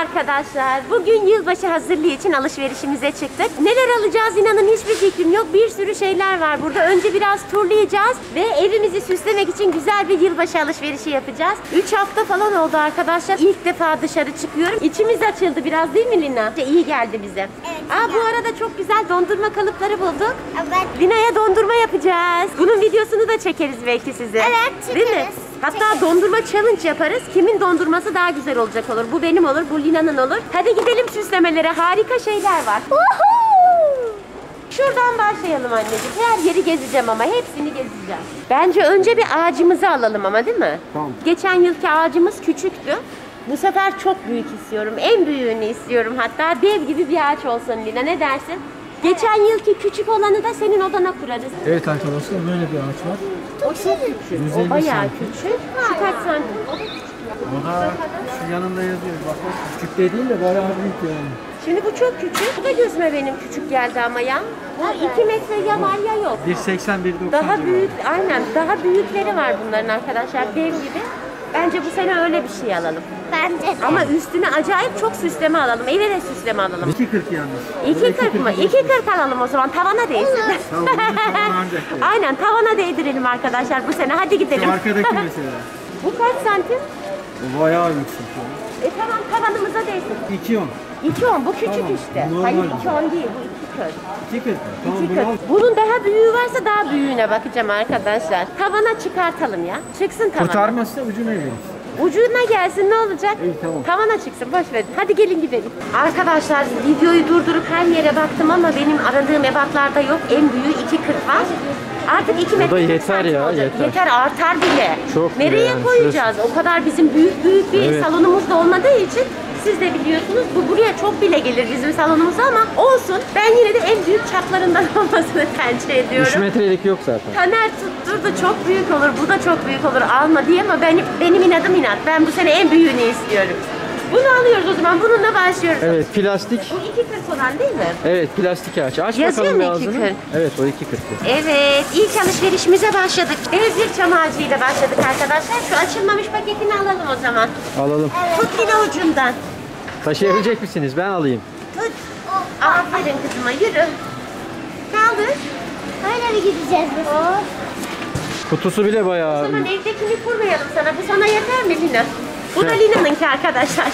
arkadaşlar. Bugün yılbaşı hazırlığı için alışverişimize çıktık. Neler alacağız inanın hiçbir fikrim yok. Bir sürü şeyler var burada. Önce biraz turlayacağız ve evimizi süslemek için güzel bir yılbaşı alışverişi yapacağız. 3 hafta falan oldu arkadaşlar. İlk defa dışarı çıkıyorum. İçimiz açıldı biraz değil mi Lina? İyi geldi bize. Evet. Bu arada çok güzel dondurma kalıpları bulduk. Evet. Lina'ya dondurma yapacağız. Bunun videosunu da çekeriz belki size. Evet, Değil mi? çekeriz. Hatta dondurma challenge yaparız. Kimin dondurması daha güzel olacak olur. Bu benim olur, bu Lina'nın olur. Hadi gidelim süslemelere. Harika şeyler var. Şuradan başlayalım anneciğim. Her yeri gezeceğim ama hepsini gezeceğim. Bence önce bir ağacımızı alalım ama değil mi? Tamam. Geçen yılki ağacımız küçüktü. Bu sefer çok büyük istiyorum. En büyüğünü istiyorum hatta. Dev gibi bir ağaç olsun Lina. Ne dersin? Geçen yılki küçük olanı da senin odana kurarız. Evet arkadaşlar böyle bir ağaç var. O çok küçük. 150 O bayağı santim. küçük. Şu kaç santim? O da küçük. O da şu yanında yazıyor. Bak küçük de değil de bayağı büyük yani. Şimdi bu çok küçük. Bu da gözüme benim küçük geldi ama ya. Bu 2 metre ya var ya yok. 1.80 1.90 Daha büyük, aynen daha büyükleri var bunların arkadaşlar. Dev gibi. Bence bu sene öyle bir şey alalım. Bence de. Ama üstüne acayip çok süsleme alalım. Eve de süsleme alalım. 2.40 yalnız. 2.40 mı? 2.40 alalım o zaman. Tavana değsin. Tamam bunun tavanı ancak yani. Aynen tavana değdirelim arkadaşlar bu sene. Hadi gidelim. Şu arkadaki mesela. Bu kaç santim? O bayağı yüksek. Tamam tavanımıza değsin. 2.10. 2.10 bu küçük Tamam, işte. normal. Hayır 2.10 değil bu 2.40. 2.40. Tamam bunu al. 2.40. Bunun daha büyüğü varsa daha büyüğüne bakacağım arkadaşlar. Tavana çıkartalım ya. Çıksın tavana. Kurtarmazsa ucuna veririz. Ucuna gelsin ne olacak? İyi, tamam. Tavana çıksın boş verin. Hadi gelin gidelim. Arkadaşlar videoyu durdurup her yere baktım ama benim aradığım ebatlarda yok. En büyüğü 2.40 var. Artık 2 metre. yeter ya, yeter. Yeter artar bile. Çok bile Nereye yani, koyacağız? O kadar bizim büyük bir Evet. salonumuz da olmadığı için siz de biliyorsunuz bu buraya çok bile gelir bizim salonumuza ama olsun. Ben yine de en büyük çaplarından olmasını tercih ediyorum. 3 metrelik yok zaten. Taner tutturdu çok büyük olur, bu da çok büyük olur alma diye ama benim inadım inat. Ben bu sene en büyüğünü istiyorum. Bunu alıyoruz o zaman, bununla başlıyoruz. Evet plastik. Bu 2.40 olan değil mi? Evet plastik ağaç. Aç Yazıyor bakalım mu bir ağzını. 2.40? Evet o 2.40. Evet, ilk alışverişimize başladık. Bezir çam ağacıyla başladık arkadaşlar. Şu açılmamış paketini alalım o zaman. Alalım. Tut yine ucundan. Taşıyabilecek misiniz? Ben alayım. Tut. Aferin kızıma, yürü. Kaldır. Böyle mi gideceğiz biz? Kutusu bile O bayağı zaman büyük. evdekini kurmayalım sana. Bu sana yeter mi Lina? Bu da Evet. Lina'nınki arkadaşlar.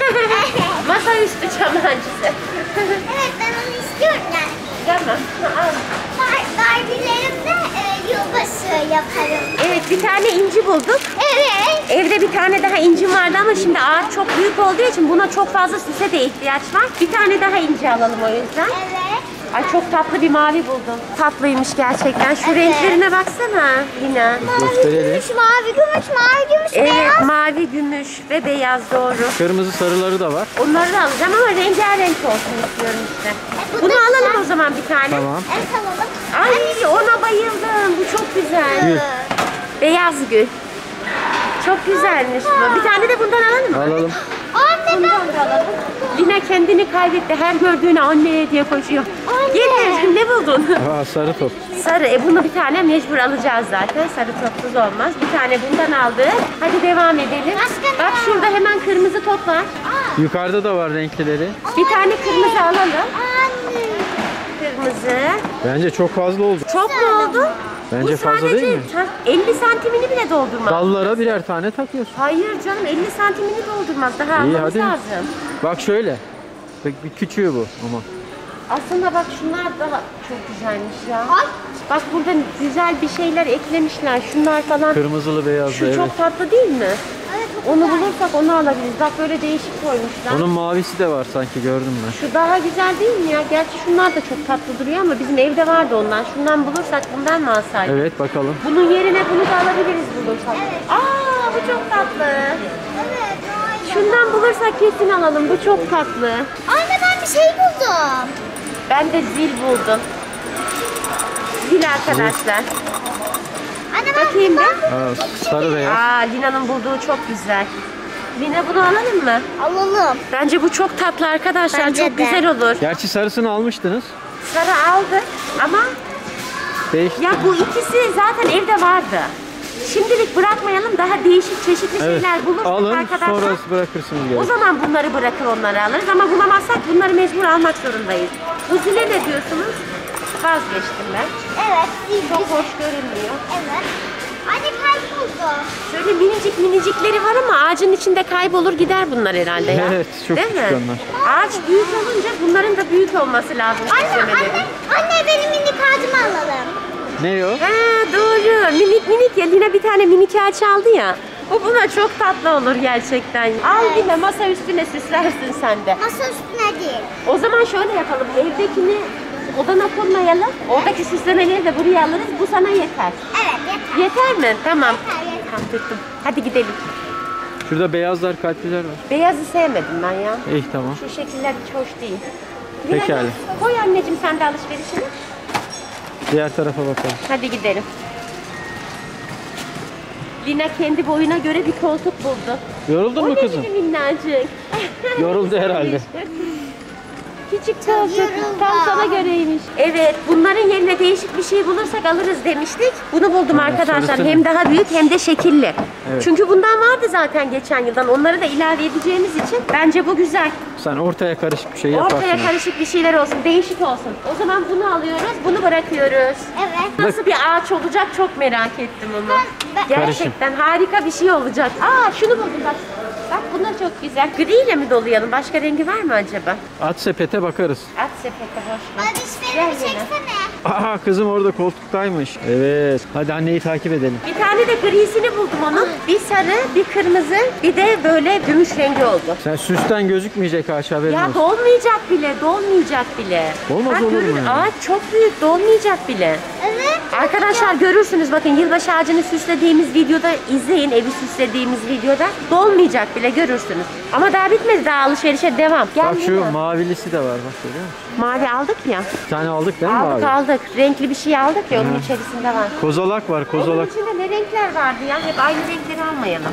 Masaüstü çam ağacısı. Evet ben onu istiyorum yani. Tamam. Al. Barbie'lerimde yılbaşı yaparım. Evet bir tane inci bulduk. Evet. Evde bir tane daha incim vardı ama şimdi ağaç çok büyük olduğu için buna çok fazla süse de ihtiyaç var. Bir tane daha inci alalım o yüzden. Evet. Ay çok tatlı bir mavi buldum. Tatlıymış gerçekten. Şu Evet. renklerine baksana Lina. Gösterelim. Mavi gümüş, mavi gümüş, Evet beyaz. mavi, gümüş ve beyaz doğru. Kırmızı sarıları da var. Onları da alacağım ama rengarenk olsun istiyorum işte. bu Bunu da alalım güzel. o zaman bir tane. Tamam. Evet alalım. Ay ona bayıldım. Bu çok güzel. Gül. Beyaz gül. Çok güzelmiş bu. Bir tane de bundan alalım mı? Alalım. Anne Bundan da alalım. Lina kendini kaybetti. Her gördüğüne anne diye koşuyor. Anne. Getir. Ne buldun? Aa sarı top. Sarı. Bunu bir tane mecbur alacağız zaten. Sarı topsuz olmaz. Bir tane bundan aldık. Hadi devam edelim. Başka Bak ne? şurada hemen kırmızı top var. Yukarıda da var renklileri. Bir tane kırmızı alalım. Anne. Kırmızı. Bence çok fazla oldu. Çok mu oldu? Bence Bu fazla sadece değil mi? 50 santimini bile doldurmaz. Dallara birer tane takıyorsun. Hayır canım 50 santimini doldurmaz. Daha İyi, almamız hadi. lazım. Bak şöyle. Bak bir küçüğü bu ama. Aslında bak şunlar daha çok güzelmiş ya. Ay. Bak burada güzel bir şeyler eklemişler. Şunlar falan. Kırmızılı beyazlı Şu evet. çok tatlı değil mi? Evet, çok Onu güzel. bulursak onu alabiliriz. Bak böyle değişik koymuşlar. Onun mavisi de var sanki gördüm ben. Şu daha güzel değil mi ya? Gerçi şunlar da çok tatlı duruyor ama bizim evde vardı ondan. Şundan bulursak bundan mı alsaydık? Evet bakalım. Bunun yerine bunu da alabiliriz bulursak. Aa bu çok tatlı. Evet. Aynen. Şundan bulursak kesin alalım. Bu çok tatlı. Anne ben bir şey buldum. Ben de zil buldum. Zil arkadaşlar. Anne ben Bakayım bir. Aa, sarı beyaz. Aa Lina'nın bulduğu çok güzel. Lina bunu alalım mı? alalım. Bence bu çok tatlı arkadaşlar. Bence çok de. güzel olur. Gerçi sarısını almıştınız. Sarı aldık ama Değişti. ya bu ikisi zaten evde vardı. Şimdilik bırakmayalım. Daha değişik çeşitli şeyler bulursak Alın arkadaşlar. sonra bırakırsınız O geri. zaman bunları bırakır onları alırız ama bulamazsak bunları mecbur almak zorundayız. Bu zile ne diyorsunuz? Vazgeçtim ben. Evet. Çok hoş görünmüyor. Evet. Anne kayboldu. Şöyle minicik minicikleri var ama ağacın içinde kaybolur gider bunlar herhalde ya. Evet, çok Değil küçük mi? onlar. Ağaç büyük olunca bunların da büyük olması lazım. Anne benim minik ağacımı alalım. Ne o? Ha, doğru. Minik minik ya. Lina bir tane minik ağaç aldı ya. Bu buna çok tatlı olur gerçekten. Al Lina, masa üstüne süslersin sen de. Masa üstüne değil. O zaman şöyle yapalım. Evdekini odana koymayalım. Oradaki süslemeleri de buraya alırız. Bu sana yeter. Evet yeter. Yeter mi? Tamam. Yeter, yeter. Tamam, tuttum. Hadi gidelim. Şurada beyazlar, kalpliler var. Beyazı sevmedim ben ya. İyi tamam. Şu şekiller hiç hoş değil. Pekala. Lina, koy anneciğim sen de alışverişini. Diğer tarafa bakalım. Hadi gidelim. Lina kendi boyuna göre bir koltuk buldu. Yoruldun O mu ne kızım? benim minnacık. Yoruldu herhalde. Küçük koltuk yoruldum. tam sana göreymiş. Evet, bunların yerine değişik bir şey bulursak alırız demiştik. Bunu buldum arkadaşlar. sarısını. Hem daha büyük hem de şekilli. Evet. Çünkü bundan vardı zaten geçen yıldan. Onları da ilave edeceğimiz için bence bu güzel. Sen ortaya karışık bir şey yaparsın. Ortaya karışık bir şeyler olsun, değişik olsun. O zaman bunu alıyoruz, bunu bırakıyoruz. Evet. Nasıl bir ağaç olacak çok merak ettim onu. Ben- Gerçekten harika bir şey olacak. Aa, şunu buldum bak. Bak bunlar çok güzel. Gri ile mi dolayalım? Başka rengi var mı acaba? At sepete bakarız. At sepete boş ver. Alışverişi Gel çeksene. Aa kızım orada koltuktaymış. Evet. Hadi anneyi takip edelim. Bir tane de grisini buldum onun. Bir sarı, bir kırmızı, bir de böyle gümüş rengi oldu. Sen süsten gözükmeyecek ağaç haberin Ya olsun. dolmayacak bile, dolmayacak bile. Olmaz Bak, olur mu görün, yani? ağaç çok büyük, dolmayacak bile. Evet. Arkadaşlar görürsünüz bakın yılbaşı ağacını süslediğimiz videoda izleyin, evi süslediğimiz videoda dolmayacak bile görürsünüz. Ama daha bitmedi, daha alışverişe devam. Gel Bak şu Lina. mavilisi de var bak görüyor musun? Mavi aldık ya. Bir tane aldık değil mi Aldık mavi? aldık. Renkli bir şey aldık ya onun içerisinde var. Kozalak var Onun kozalak. içinde ne renkler vardı ya? Hep aynı renkleri almayalım.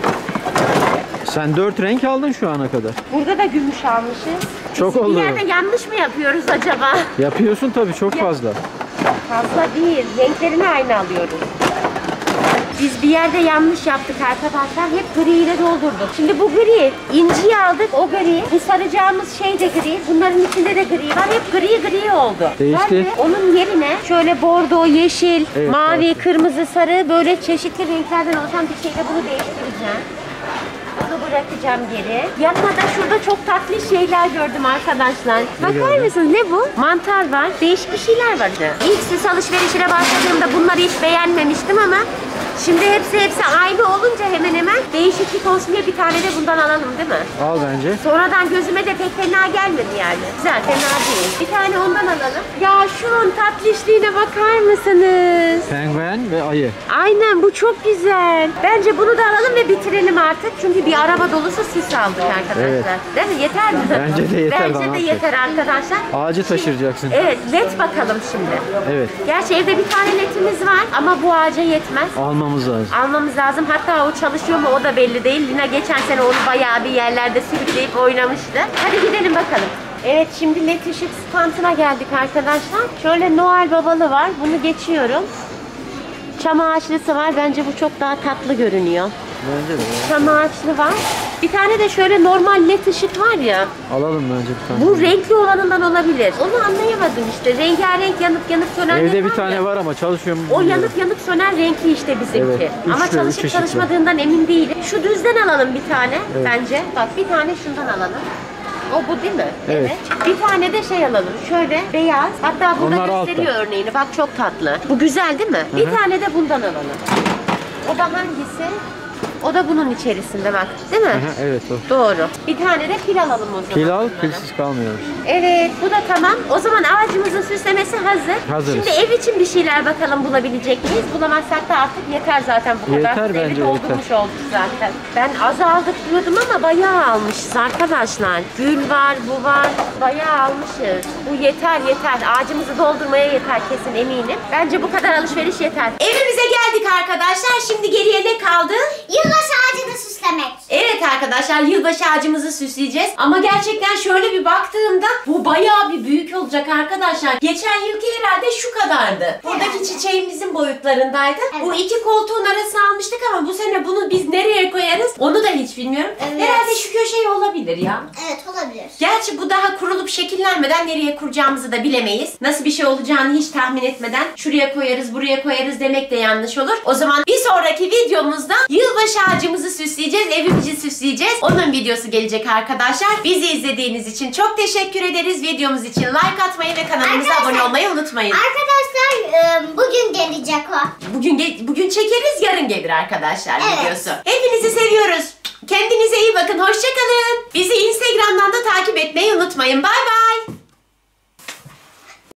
Sen 4 renk aldın şu ana kadar. Burada da gümüş almışız. Çok Biz oldu. Bir yerde yanlış mı yapıyoruz acaba? Yapıyorsun tabii çok Ya. fazla. Fazla değil. Renklerini aynı alıyoruz. Biz bir yerde yanlış yaptık arkadaşlar. Hep gri ile doldurduk. Şimdi bu gri. İnciyi aldık o gri. Bu saracağımız şey de gri. Bunların içinde de gri var. Hep gri oldu. Değişti. Ben de onun yerine şöyle bordo, yeşil, Evet, mavi, farklı. kırmızı, sarı böyle çeşitli renklerden oluşan bir şeyle bunu değiştireceğim. Bunu bırakacağım geri. Yanına da şurada çok tatlı şeyler gördüm arkadaşlar. Bakar gördün? mısınız? Ne bu? Mantar var. Değişik bir şeyler vardı. İlk süs alışverişine başladığımda bunları hiç beğenmemiştim ama şimdi hepsi aynı olunca hemen hemen değişiklik olsun diye bir tane de bundan alalım değil mi? Al bence. Sonradan gözüme de pek fena gelmedi yani. Güzel, fena değil. Bir tane ondan alalım. Ya şunun tatlışlığına bakar mısınız? Penguen ve ayı. Aynen bu çok güzel. Bence bunu da alalım ve bitirelim artık. Çünkü bir araba dolusu süs aldık arkadaşlar. Evet. Değil mi? Yeter mi? Bence de yeter, Bence daha de ne yeter arkadaşlar. Ağacı taşıracaksın. Evet, led bakalım şimdi. Evet. Gerçi evde bir tane ledimiz var ama bu ağaca yetmez. Almamız lazım. Almamız lazım. Hatta o çalışıyor mu o da belli değil. Lina geçen sene onu bayağı bir yerlerde sürükleyip oynamıştı. Hadi gidelim bakalım. Evet şimdi led ışık standına geldik arkadaşlar. Şöyle Noel babalı var. Bunu geçiyorum. Çam ağaçlısı var. Bence bu çok daha tatlı görünüyor. Bence de. Çam ağaçlı var. Bir tane de şöyle normal led ışık var ya. Alalım bence bir tane. Bu renkli olanından olabilir. Onu anlayamadım işte. Rengarenk yanıp sönen Evde led bir var tane ya. var ama çalışıyor mu O bilmiyorum. yanıp sönen renkli işte bizimki. Evet, Ama üçlü, çalışıp çeşitli. çalışmadığından emin değilim. Şu düzden alalım bir tane bence. Bak bir tane şundan alalım. O bu değil mi? Evet. Bir tane de şey alalım. Şöyle beyaz. Hatta burada Onlar gösteriyor örneğini. Bak çok tatlı. Bu güzel değil mi? Bir tane de bundan alalım. O da hangisi? O da bunun içerisinde bak. Değil mi? Aha, evet o. Doğru. Bir tane de pil alalım o zaman. Pil al, bunlara. pilsiz kalmıyoruz. Evet, bu da tamam. O zaman ağacımızın süslemesi hazır. Hazırız. Şimdi ev için bir şeyler bakalım bulabilecek miyiz? Bulamazsak da artık yeter zaten bu kadar. Yeter Biz evi bence, doldurmuş olduk zaten. Ben az aldık diyordum ama bayağı almışız arkadaşlar. Gül var, bu var. Bayağı almışız. Bu yeter. Ağacımızı doldurmaya yeter kesin eminim. Bence bu kadar alışveriş yeter. Evimize geldik arkadaşlar. Şimdi geriye ne kaldı? Yılbaşı ağacını süslemek. süslemek. Evet arkadaşlar, yılbaşı ağacımızı süsleyeceğiz. Ama gerçekten şöyle bir baktığımda bu bayağı bir büyük olacak arkadaşlar. Geçen yılki herhalde şu kadardı. Buradaki çiçeğimizin boyutlarındaydı. Evet. Bu iki koltuğun arasına almıştık ama bu sene bunu biz nereye koyarız onu da hiç bilmiyorum. Evet. Herhalde şu köşeye olabilir ya. Evet, olabilir. Gerçi bu daha kurulup şekillenmeden nereye kuracağımızı da bilemeyiz. Nasıl bir şey olacağını hiç tahmin etmeden şuraya koyarız, buraya koyarız demek de yanlış olur. O zaman bir sonraki videomuzda yılbaşı ağacımızı süsleyeceğiz, evimizi süsleyeceğiz. Onun videosu gelecek arkadaşlar. Bizi izlediğiniz için çok teşekkür ederiz. Videomuz için like atmayı ve kanalımıza Arkadaşlar- abone olmayı unutmayın. Arkadaşlar bugün gelecek o. Bugün çekeriz, yarın gelir arkadaşlar Evet. videosu. Hepinizi seviyoruz. Kendinize iyi bakın. Hoşça kalın. Bizi Instagram'dan da takip etmeyi unutmayın. Bay bay.